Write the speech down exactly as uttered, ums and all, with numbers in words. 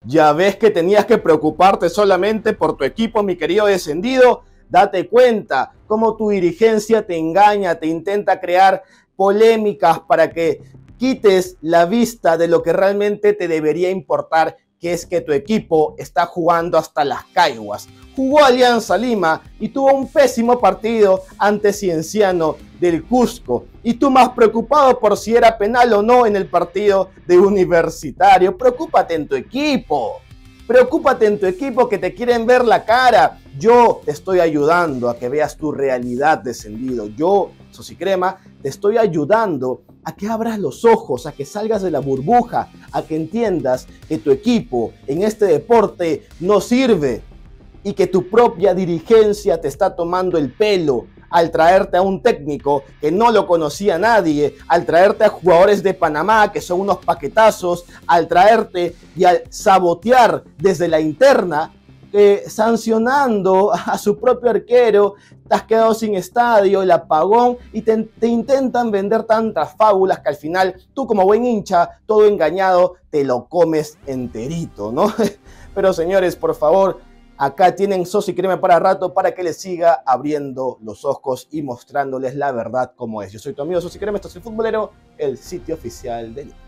Ya ves que tenías que preocuparte solamente por tu equipo, mi querido descendido. Date cuenta cómo tu dirigencia te engaña, te intenta crear polémicas para que quites la vista de lo que realmente te debería importar, que es que tu equipo está jugando hasta las caiguas. Jugó Alianza Lima y tuvo un pésimo partido ante Cienciano del Cusco. Y tú más preocupado por si era penal o no en el partido de Universitario. Preocúpate en tu equipo. Preocúpate en tu equipo que te quieren ver la cara. Yo te estoy ayudando a que veas tu realidad, descendido. Yo, Sosicrema, te estoy ayudando a que abras los ojos, a que salgas de la burbuja, a que entiendas que tu equipo en este deporte no sirve y que tu propia dirigencia te está tomando el pelo al traerte a un técnico que no lo conocía nadie, al traerte a jugadores de Panamá que son unos paquetazos, al traerte y al sabotear desde la interna, eh, sancionando a su propio arquero. Te has quedado sin estadio, el apagón, y te, te intentan vender tantas fábulas que al final tú, como buen hincha, todo engañado, te lo comes enterito, ¿no? Pero señores, por favor, acá tienen Sosicrema para rato para que les siga abriendo los ojos y mostrándoles la verdad como es. Yo soy tu amigo Sosicrema, esto es El Futbolero, el sitio oficial de Lima.